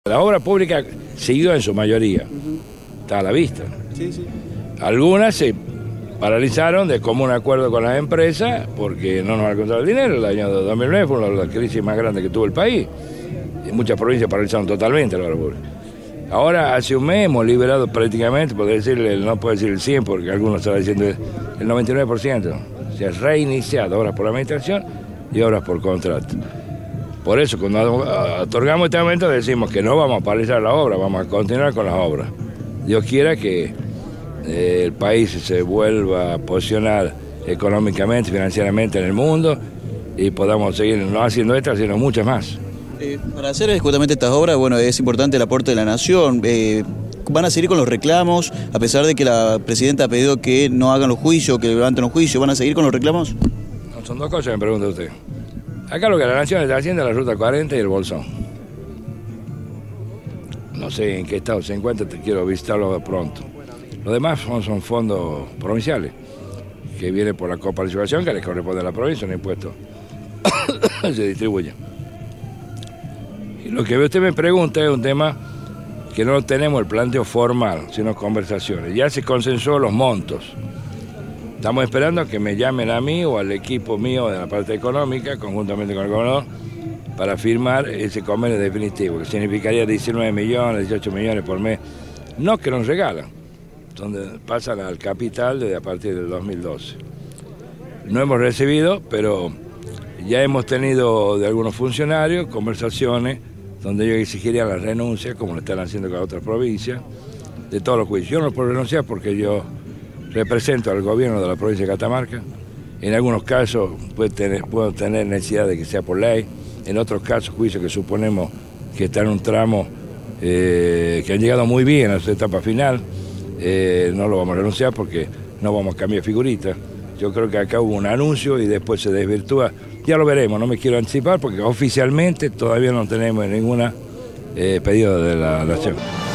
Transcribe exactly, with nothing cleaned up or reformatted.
La obra pública siguió en su mayoría, está a la vista. Sí, sí. Algunas se paralizaron de común acuerdo con las empresas porque no nos alcanzaba el dinero. El año dos mil nueve fue una de las crisis más grandes que tuvo el país. Y muchas provincias paralizaron totalmente la obra pública. Ahora, hace un mes hemos liberado prácticamente, podría decirle, no puedo decir el cien por ciento, porque algunos están diciendo el noventa y nueve por ciento. Se ha reiniciado obras por administración y obras por contrato. Por eso, cuando otorgamos este aumento, decimos que no vamos a paralizar la obra, vamos a continuar con las obras. Dios quiera que eh, el país se vuelva a posicionar económicamente, financieramente en el mundo y podamos seguir no haciendo estas, sino muchas más. Eh, para hacer justamente estas obras, bueno, es importante el aporte de la Nación. Eh, ¿Van a seguir con los reclamos, a pesar de que la presidenta ha pedido que no hagan los juicios, que levanten los juicios? ¿Van a seguir con los reclamos? No, son dos cosas, me pregunta usted. Acá lo que la Nación está haciendo es la Ruta cuarenta y el Bolsón. No sé en qué estado se encuentra, te quiero visitarlo pronto. Los demás son, son fondos provinciales, que vienen por la coparticipación, que les corresponde a la provincia, un impuesto se distribuye. Y lo que usted me pregunta es un tema que no tenemos el planteo formal, sino conversaciones. Ya se consensó los montos. Estamos esperando a que me llamen a mí o al equipo mío de la parte económica, conjuntamente con el gobernador, para firmar ese convenio definitivo, que significaría diecinueve millones, dieciocho millones por mes. No que nos regalan, donde pasan al capital desde a partir del dos mil doce. No hemos recibido, pero ya hemos tenido de algunos funcionarios conversaciones donde ellos exigirían la renuncia, como lo están haciendo con otras provincias, de todos los juicios. Yo no puedo renunciar porque yo represento al gobierno de la provincia de Catamarca. En algunos casos puedo tener, puedo tener necesidad de que sea por ley. En otros casos, juicios que suponemos que están en un tramo eh, que han llegado muy bien a su etapa final, eh, no lo vamos a renunciar porque no vamos a cambiar figuritas. Yo creo que acá hubo un anuncio y después se desvirtúa. Ya lo veremos, no me quiero anticipar porque oficialmente todavía no tenemos ningún eh, pedido de la Nación.